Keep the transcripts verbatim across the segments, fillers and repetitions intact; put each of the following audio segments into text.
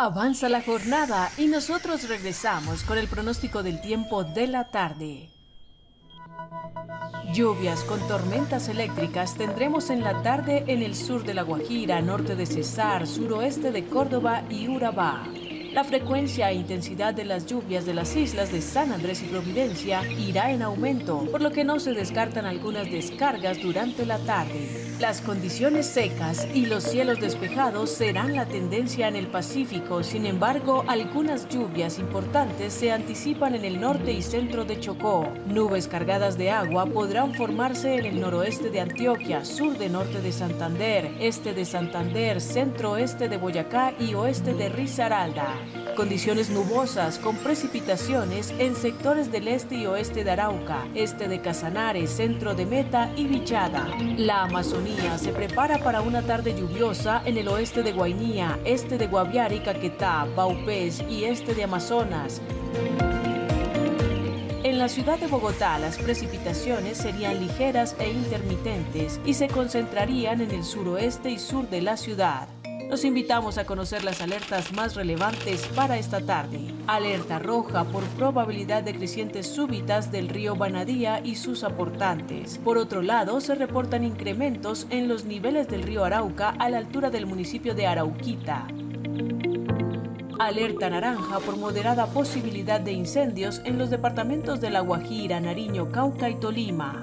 Avanza la jornada y nosotros regresamos con el pronóstico del tiempo de la tarde. Lluvias con tormentas eléctricas tendremos en la tarde en el sur de La Guajira, norte de Cesar, suroeste de Córdoba y Urabá. La frecuencia e intensidad de las lluvias de las islas de San Andrés y Providencia irá en aumento, por lo que no se descartan algunas descargas durante la tarde. Las condiciones secas y los cielos despejados serán la tendencia en el Pacífico. Sin embargo, algunas lluvias importantes se anticipan en el norte y centro de Chocó. Nubes cargadas de agua podrán formarse en el noroeste de Antioquia, sur de norte de Santander, este de Santander, centro-oeste de Boyacá y oeste de Risaralda. Condiciones nubosas con precipitaciones en sectores del este y oeste de Arauca, este de Casanare, centro de Meta y Vichada. La Amazonía se prepara para una tarde lluviosa en el oeste de Guainía, este de Guaviare y Caquetá, Vaupés y este de Amazonas. En la ciudad de Bogotá, las precipitaciones serían ligeras e intermitentes y se concentrarían en el suroeste y sur de la ciudad. Los invitamos a conocer las alertas más relevantes para esta tarde. Alerta roja por probabilidad de crecientes súbitas del río Banadía y sus aportantes. Por otro lado, se reportan incrementos en los niveles del río Arauca a la altura del municipio de Arauquita. Alerta naranja por moderada posibilidad de incendios en los departamentos de La Guajira, Nariño, Cauca y Tolima.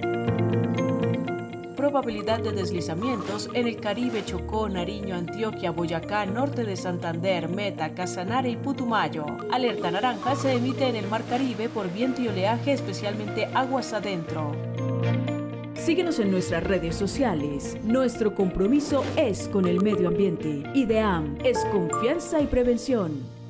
Probabilidad de deslizamientos en el Caribe, Chocó, Nariño, Antioquia, Boyacá, norte de Santander, Meta, Casanare y Putumayo. Alerta naranja se emite en el Mar Caribe por viento y oleaje, especialmente aguas adentro. Síguenos en nuestras redes sociales. Nuestro compromiso es con el medio ambiente. IDEAM es confianza y prevención.